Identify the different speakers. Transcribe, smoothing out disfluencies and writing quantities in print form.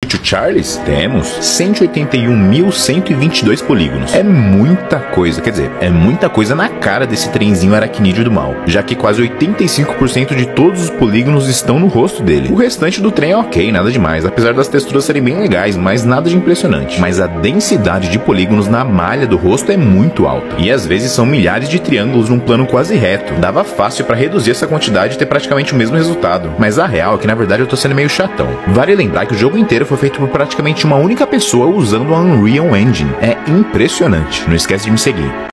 Speaker 1: O Charles, temos 181.122 polígonos. É muita coisa, quer dizer, é muita coisa na cara desse trenzinho aracnídeo do mal, já que quase 85% de todos os polígonos estão no rosto dele. O restante do trem é ok, nada demais, apesar das texturas serem bem legais, mas nada de impressionante. Mas a densidade de polígonos na malha do rosto é muito alta, e às vezes são milhares de triângulos num plano quase reto. Dava fácil pra reduzir essa quantidade e ter praticamente o mesmo resultado, mas a real é que na verdade eu tô sendo meio chatão. Vale lembrar que o jogo inteiro foi feito por praticamente uma única pessoa usando a Unreal Engine. É impressionante. Não esquece de me seguir.